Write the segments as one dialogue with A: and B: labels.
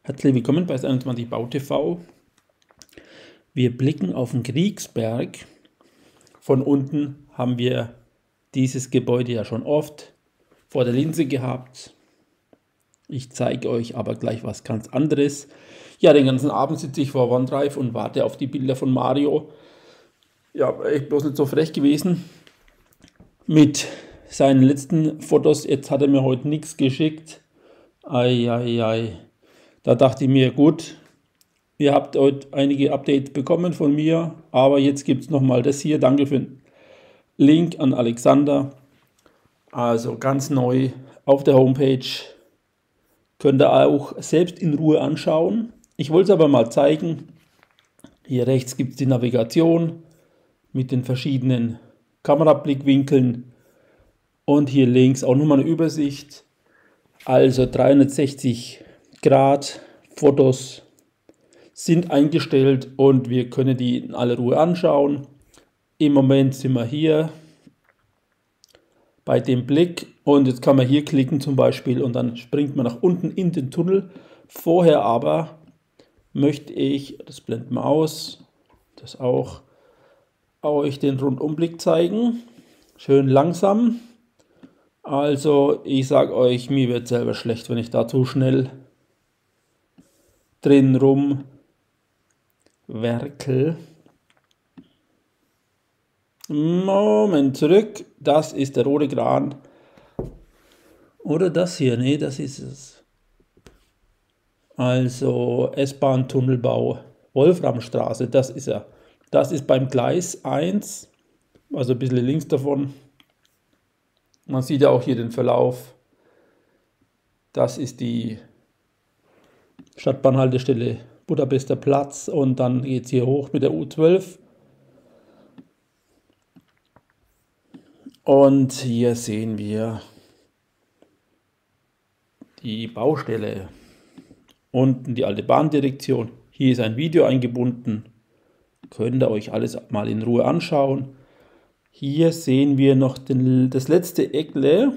A: Herzlich willkommen bei S21 Bau TV. Wir blicken auf den Kriegsberg. Von unten haben wir dieses Gebäude ja schon oft vor der Linse gehabt. Ich zeige euch aber gleich was ganz anderes. Ja, den ganzen Abend sitze ich vor OneDrive und warte auf die Bilder von Mario. Ja, echt bloß nicht so frech gewesen mit seinen letzten Fotos. Jetzt hat er mir heute nichts geschickt. Ei. Da dachte ich mir, gut, ihr habt heute einige Updates bekommen von mir, aber jetzt gibt es nochmal das hier. Danke für den Link an Alexander. Also ganz neu auf der Homepage. Könnt ihr auch selbst in Ruhe anschauen. Ich wollte es aber mal zeigen. Hier rechts gibt es die Navigation mit den verschiedenen Kamerablickwinkeln. Und hier links auch nochmal eine Übersicht. Also 360 Grad Fotos sind eingestellt und wir können die in aller Ruhe anschauen. Im Moment sind wir hier bei dem Blick und jetzt kann man hier klicken zum Beispiel und dann springt man nach unten in den Tunnel. Vorher aber möchte ich, das blenden wir aus, das auch, euch den Rundumblick zeigen. Schön langsam. Also ich sage euch, mir wird selber schlecht, wenn ich da zu schnell drin rum werkel. Moment zurück, das ist der rote Kran. Oder das hier, nee, das ist es. Also S-Bahn-Tunnelbau, Wolframstraße, das ist er. Das ist beim Gleis 1, also ein bisschen links davon. Man sieht ja auch hier den Verlauf. Das ist die Stadtbahnhaltestelle Budapester Platz und dann geht es hier hoch mit der U12. Und hier sehen wir die Baustelle. Unten die alte Bahndirektion. Hier ist ein Video eingebunden. Könnt ihr euch alles mal in Ruhe anschauen. Hier sehen wir noch das letzte Eckle,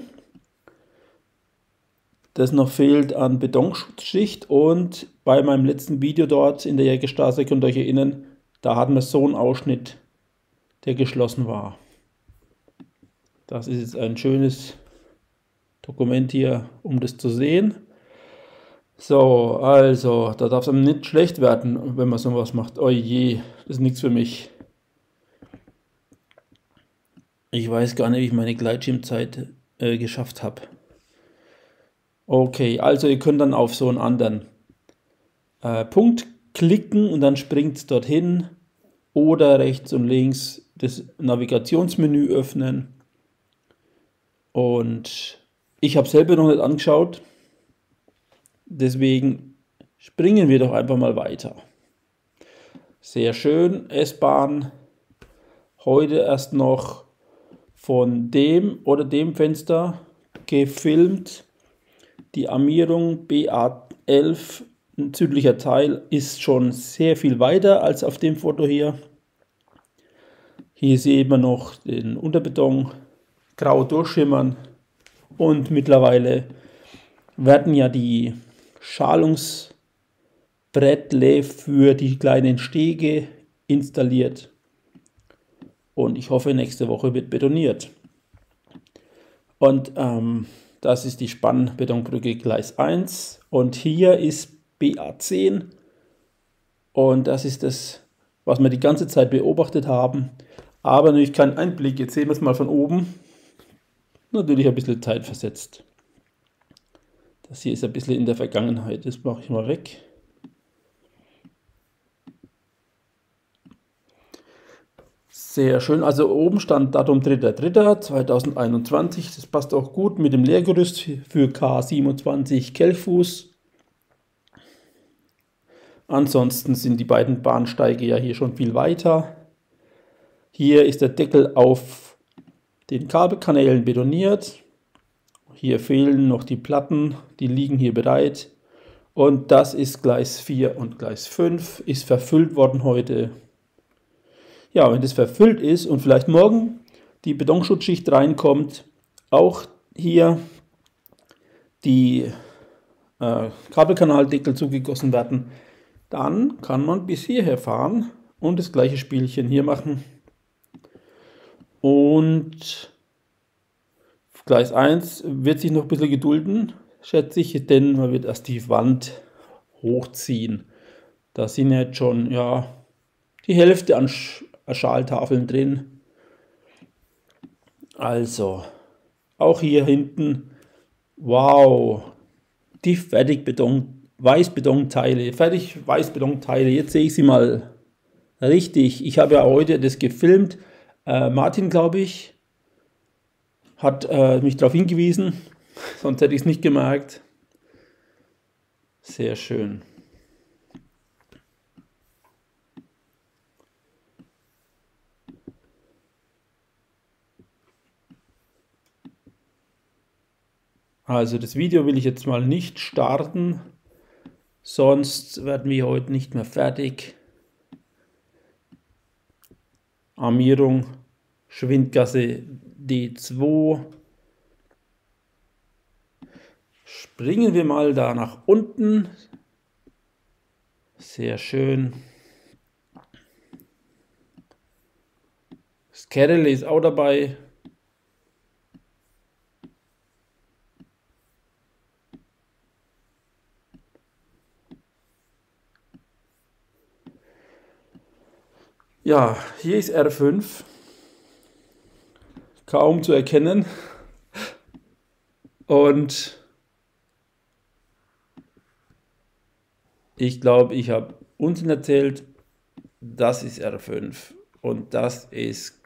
A: das noch fehlt an Betonschutzschicht, und bei meinem letzten Video dort in der Jägerstraße, könnt ihr euch erinnern, da hatten wir so einen Ausschnitt, der geschlossen war. Das ist jetzt ein schönes Dokument hier, um das zu sehen. So, also, da darf es einem nicht schlecht werden, wenn man sowas macht. Oh je, das ist nichts für mich. Ich weiß gar nicht, wie ich meine Gleitschirmzeit geschafft habe. Okay, also ihr könnt dann auf so einen anderen Punkt klicken und dann springt es dorthin. Oder rechts und links das Navigationsmenü öffnen. Und ich habe selber noch nicht angeschaut. Deswegen springen wir doch einfach mal weiter. Sehr schön, S-Bahn. Heute erst noch von dem oder dem Fenster gefilmt. Die Armierung BA11, ein südlicher Teil, ist schon sehr viel weiter als auf dem Foto hier. Hier sehen wir noch den Unterbeton grau durchschimmern und mittlerweile werden ja die Schalungsbrettle für die kleinen Stege installiert. Und ich hoffe, nächste Woche wird betoniert. Und das ist die Spannbetonbrücke Gleis 1. Und hier ist BA10. Und das ist das, was wir die ganze Zeit beobachtet haben. Aber natürlich kein Einblick. Jetzt sehen wir es mal von oben. Natürlich ein bisschen zeitversetzt. Das hier ist ein bisschen in der Vergangenheit. Das mache ich mal weg. Sehr schön, also oben stand Datum 3.3.2021, das passt auch gut mit dem Leergerüst für K27 Kelchfuß. Ansonsten sind die beiden Bahnsteige ja hier schon viel weiter. Hier ist der Deckel auf den Kabelkanälen betoniert. Hier fehlen noch die Platten, die liegen hier bereit. Und das ist Gleis 4 und Gleis 5, ist verfüllt worden heute. Ja, wenn das verfüllt ist und vielleicht morgen die Betonschutzschicht reinkommt, auch hier die Kabelkanaldeckel zugegossen werden. Dann kann man bis hierher fahren und das gleiche Spielchen hier machen. Und Gleis 1 wird sich noch ein bisschen gedulden, schätze ich, denn man wird erst die Wand hochziehen. Da sind jetzt schon ja, die Hälfte an Schaltafeln drin. Also, auch hier hinten, wow, die Weißbetonteile, fertig Weißbetonteile. Jetzt sehe ich sie mal richtig. Ich habe ja heute das gefilmt. Martin, glaube ich, hat mich darauf hingewiesen, sonst hätte ich es nicht gemerkt. Sehr schön. Also das Video will ich jetzt mal nicht starten, sonst werden wir heute nicht mehr fertig. Armierung, Schwindgasse D2. Springen wir mal da nach unten. Sehr schön. Das Kerl ist auch dabei. Ja, hier ist R5. Kaum zu erkennen. Und ich glaube, ich habe Unsinn erzählt. Das ist R5 und das ist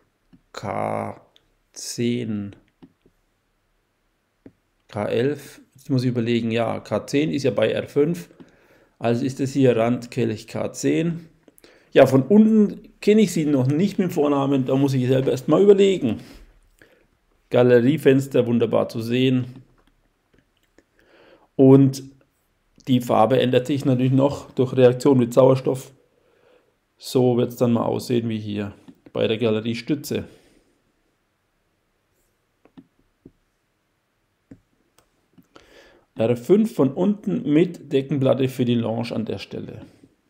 A: K10. K11. Jetzt muss ich überlegen, ja, K10 ist ja bei R5. Also ist das hier Randkelch K10. Ja, von unten kenne ich sie noch nicht mit dem Vornamen, da muss ich selber erst mal überlegen. Galeriefenster wunderbar zu sehen. Und die Farbe ändert sich natürlich noch durch Reaktion mit Sauerstoff. So wird es dann mal aussehen wie hier bei der Galeriestütze. R5 von unten mit Deckenplatte für die Lounge an der Stelle.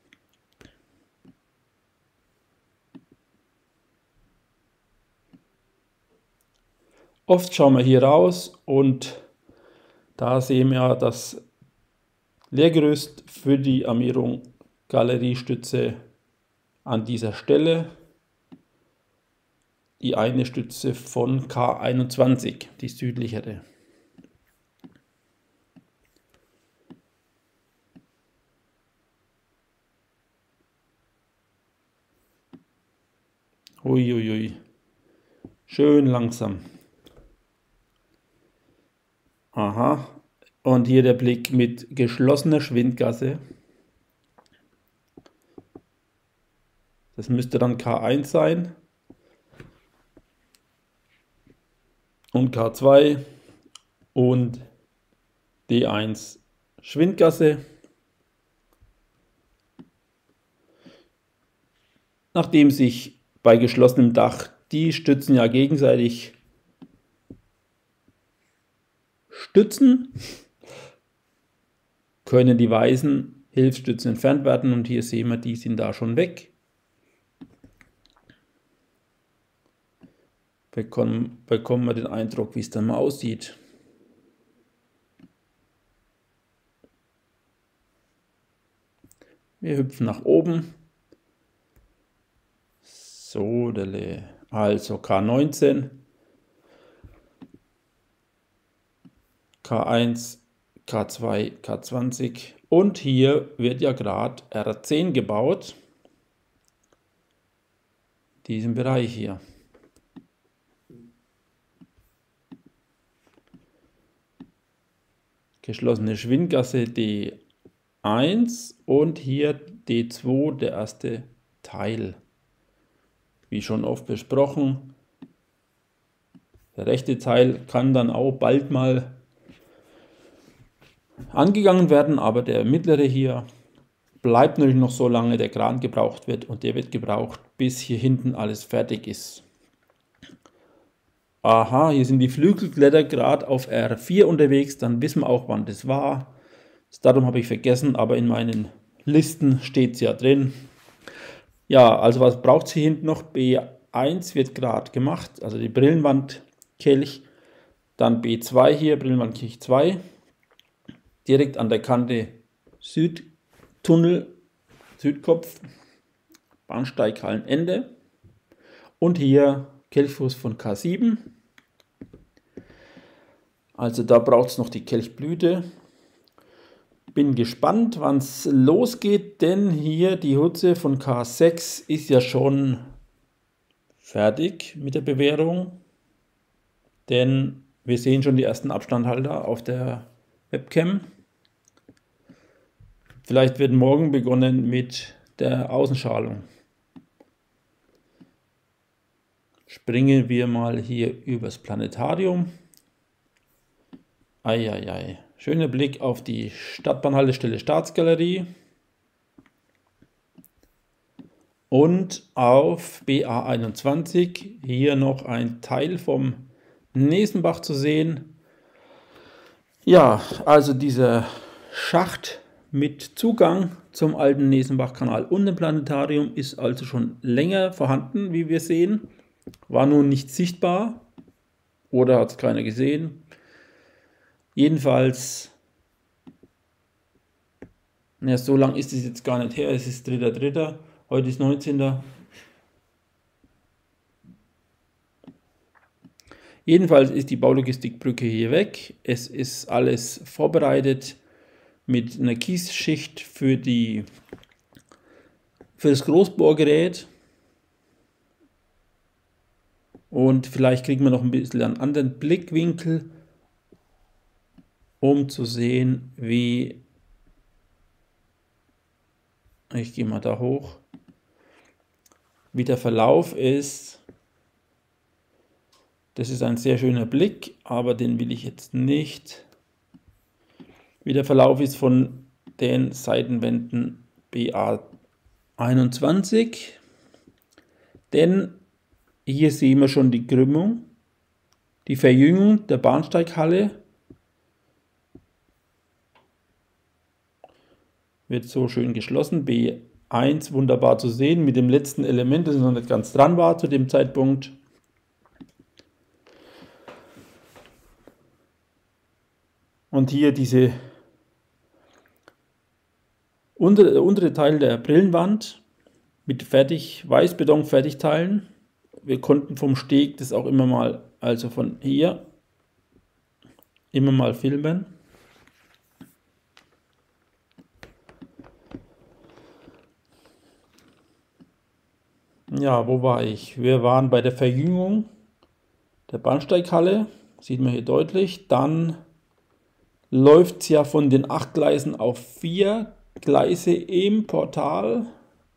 A: Oft schauen wir hier raus und da sehen wir das Leergerüst für die Armierung Galeriestütze an dieser Stelle. Die eine Stütze von K21, die südlichere. Uiuiui, schön langsam. Aha, und hier der Blick mit geschlossener Schwindgasse. Das müsste dann K1 sein. Und K2 und D1 Schwindgasse. Nachdem sich bei geschlossenem Dach die Stützen ja gegenseitig stützen, können die weißen Hilfsstützen entfernt werden und hier sehen wir, die sind da schon weg. Bekommen wir den Eindruck, wie es dann mal aussieht. Wir hüpfen nach oben. So, also K19, K1, K2, K20 und hier wird ja gerade R10 gebaut. Diesen Bereich hier. Geschlossene Schwindgasse D1 und hier D2, der erste Teil. Wie schon oft besprochen, der rechte Teil kann dann auch bald mal angegangen werden, aber der mittlere hier bleibt natürlich noch so lange der Kran gebraucht wird und der wird gebraucht, bis hier hinten alles fertig ist. Aha, hier sind die Flügelkletter gerade auf R4 unterwegs, dann wissen wir auch, wann das war. Das Datum habe ich vergessen, aber in meinen Listen steht es ja drin. Ja, also was braucht es hier hinten noch? B1 wird gerade gemacht, also die Brillenwandkelch. Dann B2 hier, Brillenwandkelch 2. Direkt an der Kante Südtunnel, Südkopf, Bahnsteighallenende. Und hier Kelchfuß von K7. Also da braucht es noch die Kelchblüte. Bin gespannt, wann es losgeht, denn hier die Hutze von K6 ist ja schon fertig mit der Bewehrung. Denn wir sehen schon die ersten Abstandhalter auf der Webcam. Vielleicht wird morgen begonnen mit der Außenschalung. Springen wir mal hier übers Planetarium. Eieiei. Schöner Blick auf die Stadtbahnhaltestelle Staatsgalerie und auf BA21. Hier noch ein Teil vom Nesenbach zu sehen. Ja, also dieser Schacht mit Zugang zum alten Nesenbachkanal und dem Planetarium ist also schon länger vorhanden, wie wir sehen. War nun nicht sichtbar oder hat es keiner gesehen. Jedenfalls, ja, so lang ist es jetzt gar nicht her, es ist 3.3., heute ist 19. Jedenfalls ist die Baulogistikbrücke hier weg, es ist alles vorbereitet mit einer Kiesschicht für das Großbohrgerät und vielleicht kriegen wir noch ein bisschen einen anderen Blickwinkel, um zu sehen, wie, ich gehe mal da hoch, wie der Verlauf ist. Das ist ein sehr schöner Blick, aber den will ich jetzt nicht. Wie der Verlauf ist von den Seitenwänden BA21, denn hier sehen wir schon die Krümmung, die Verjüngung der Bahnsteighalle. Wird so schön geschlossen. B1 wunderbar zu sehen mit dem letzten Element, das noch nicht ganz dran war zu dem Zeitpunkt. Und hier diese untere Teil der Brillenwand mit Weißbeton-Fertigteilen. Wir konnten vom Steg das auch immer mal, also von hier, immer mal filmen. Ja, wo war ich? Wir waren bei der Verjüngung der Bahnsteighalle, sieht man hier deutlich. Dann läuft es ja von den 8 Gleisen auf 4 Gleise im Portal.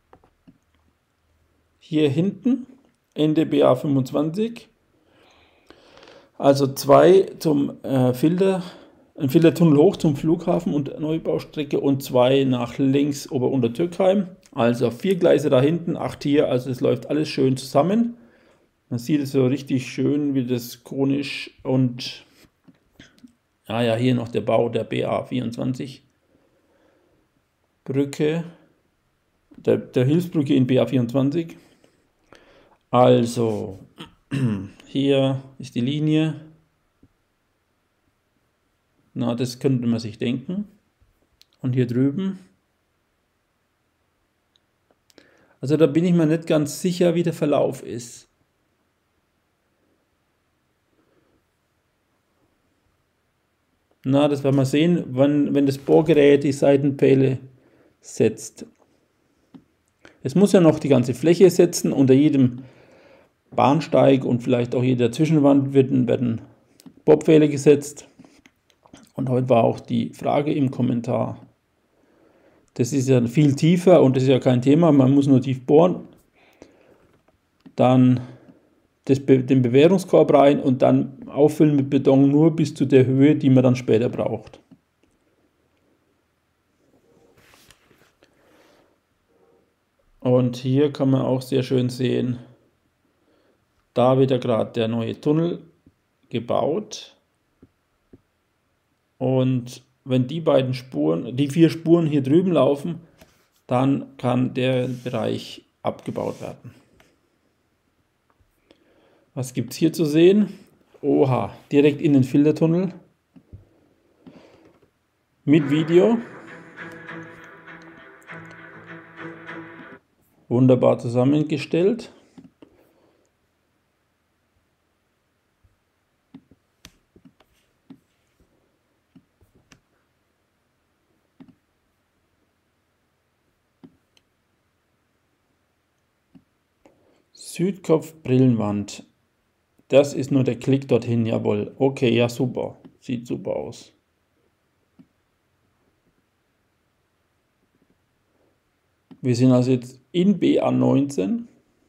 A: Hier hinten, Ende BA25. Also 2 zum ein Filtertunnel hoch zum Flughafen und Neubaustrecke und 2 nach links Ober-Untertürkheim. Also 4 Gleise da hinten, 8 hier, also es läuft alles schön zusammen. Man sieht es so richtig schön, wie das konisch und ja, hier noch der Bau der BA24 Brücke, der Hilfsbrücke in BA24. Also hier ist die Linie. Na, das könnte man sich denken. Und hier drüben. Also da bin ich mir nicht ganz sicher, wie der Verlauf ist. Na, das werden wir sehen, wenn das Bohrgerät die Seitenpfähle setzt. Es muss ja noch die ganze Fläche setzen. Unter jedem Bahnsteig und vielleicht auch jeder Zwischenwand werden Bohrpfähle gesetzt. Und heute war auch die Frage im Kommentar. Das ist ja viel tiefer und das ist ja kein Thema, man muss nur tief bohren. Dann den Bewährungskorb rein und dann auffüllen mit Beton nur bis zu der Höhe, die man dann später braucht. Und hier kann man auch sehr schön sehen, da wird ja gerade der neue Tunnel gebaut. Und wenn die beiden Spuren, die 4 Spuren hier drüben laufen, dann kann der Bereich abgebaut werden. Was gibt es hier zu sehen? Oha, direkt in den Filtertunnel mit Video. Wunderbar zusammengestellt. Südkopf Brillenwand. Das ist nur der Klick dorthin, jawohl. Okay, ja super. Sieht super aus. Wir sind also jetzt in BA19.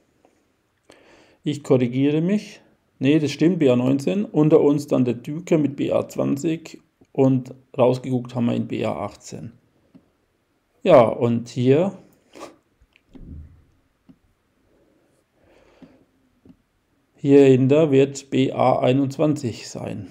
A: Ich korrigiere mich. Ne, das stimmt, BA19. Unter uns dann der Düker mit BA20 und rausgeguckt haben wir in BA18. Ja, und hier hinter wird BA21 sein.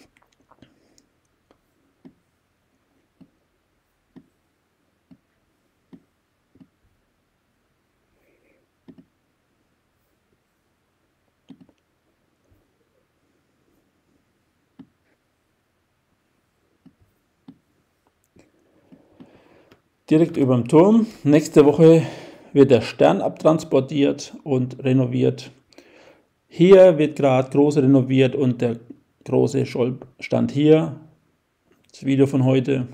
A: Direkt über dem Turm. Nächste Woche wird der Stern abtransportiert und renoviert. Hier wird gerade groß renoviert und der große Scholp stand hier. Das Video von heute.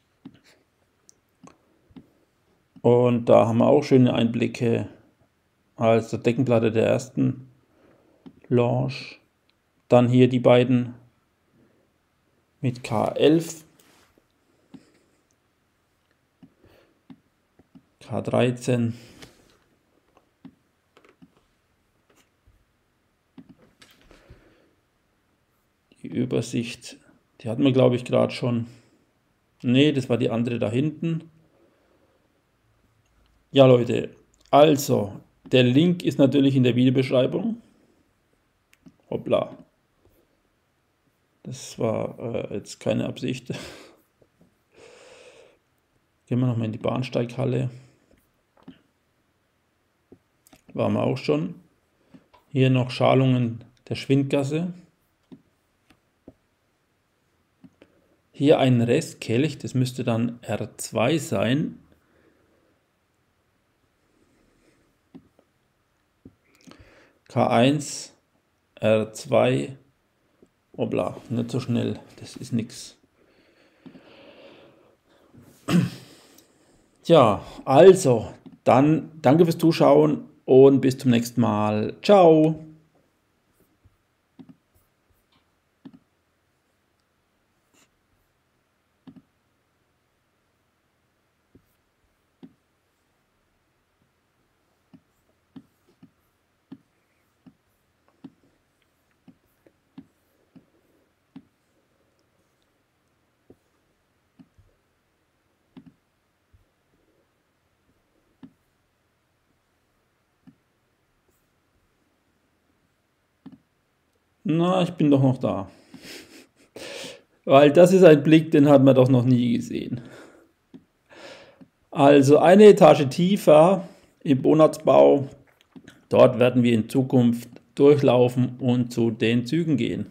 A: Und da haben wir auch schöne Einblicke. Also Deckenplatte der ersten Lounge. Dann hier die beiden mit K11. K13. Die Übersicht, die hatten wir glaube ich gerade schon. Ne, das war die andere da hinten. Ja Leute, also der Link ist natürlich in der Videobeschreibung. Hoppla. Das war jetzt keine Absicht. Gehen wir nochmal in die Bahnsteighalle. Waren wir auch schon. Hier noch Schalungen der Schwindgasse. Hier ein Restkelch, das müsste dann R2 sein. K1, R2, obla, nicht so schnell, das ist nichts. Ja, also, dann danke fürs Zuschauen und bis zum nächsten Mal. Ciao! Na, ich bin doch noch da. Weil das ist ein Blick, den hat man doch noch nie gesehen. Also eine Etage tiefer im Bonatzbau, dort werden wir in Zukunft durchlaufen und zu den Zügen gehen.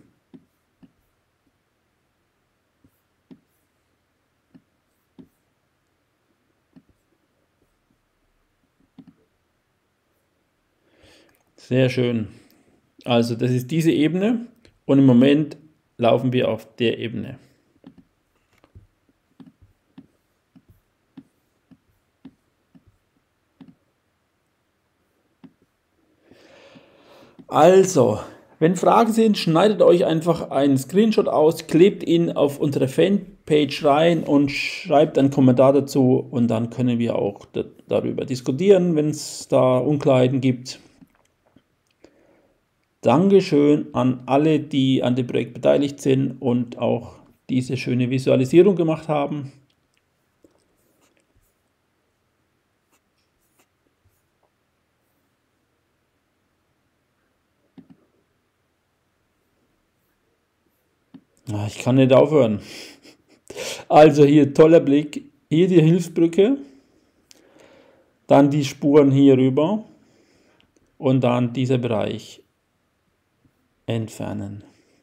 A: Sehr schön. Also das ist diese Ebene und im Moment laufen wir auf der Ebene. Also, wenn Fragen sind, schneidet euch einfach einen Screenshot aus, klebt ihn auf unsere Fanpage rein und schreibt einen Kommentar dazu und dann können wir auch darüber diskutieren, wenn es da Unklarheiten gibt. Dankeschön an alle, die an dem Projekt beteiligt sind und auch diese schöne Visualisierung gemacht haben. Ich kann nicht aufhören. Also hier toller Blick, hier die Hilfsbrücke, dann die Spuren hier rüber und dann dieser Bereich entfernen.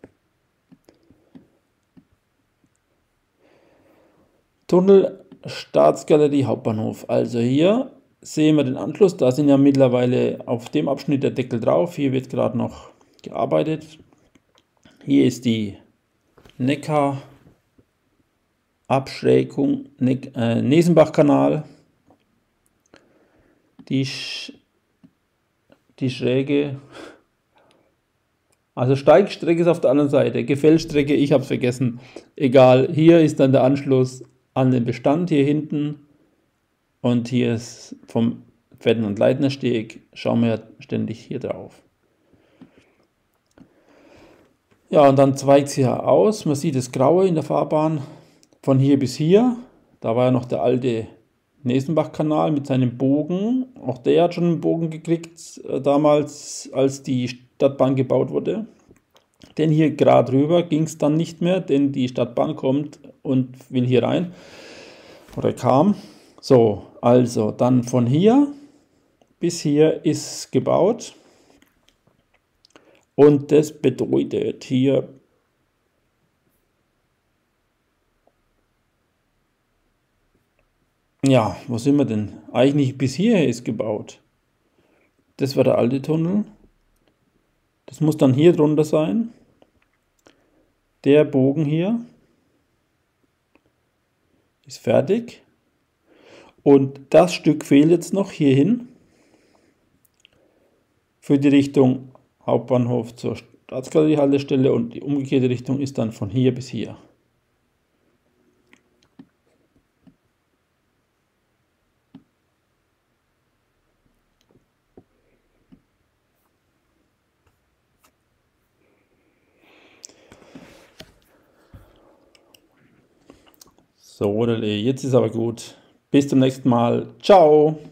A: Tunnel Staatsgalerie Hauptbahnhof. Also hier sehen wir den Anschluss. Da sind ja mittlerweile auf dem Abschnitt der Deckel drauf. Hier wird gerade noch gearbeitet. Hier ist die Neckar-Abschrägung, Nesenbachkanal. Die Schräge. Also Steigstrecke ist auf der anderen Seite. Gefällstrecke, ich habe es vergessen. Egal. Hier ist dann der Anschluss an den Bestand hier hinten. Und hier ist vom Pferden- und Leitnersteg. Schauen wir ja ständig hier drauf. Ja, und dann zweigt es hier aus. Man sieht das Graue in der Fahrbahn von hier bis hier. Da war ja noch der alte Nesenbachkanal mit seinem Bogen. Auch der hat schon einen Bogen gekriegt, damals, als die Stadtbahn gebaut wurde. Denn hier gerade rüber ging es dann nicht mehr, denn die Stadtbahn kommt und will hier rein. Oder kam. So, also dann von hier bis hier ist gebaut. Und das bedeutet hier, ja, wo sind wir denn? Eigentlich bis hierher ist gebaut. Das war der alte Tunnel. Das muss dann hier drunter sein. Der Bogen hier ist fertig. Und das Stück fehlt jetzt noch hierhin. Für die Richtung Hauptbahnhof zur Staatsgalerie-Haltestelle und die umgekehrte Richtung ist dann von hier bis hier. So, jetzt ist aber gut. Bis zum nächsten Mal. Ciao!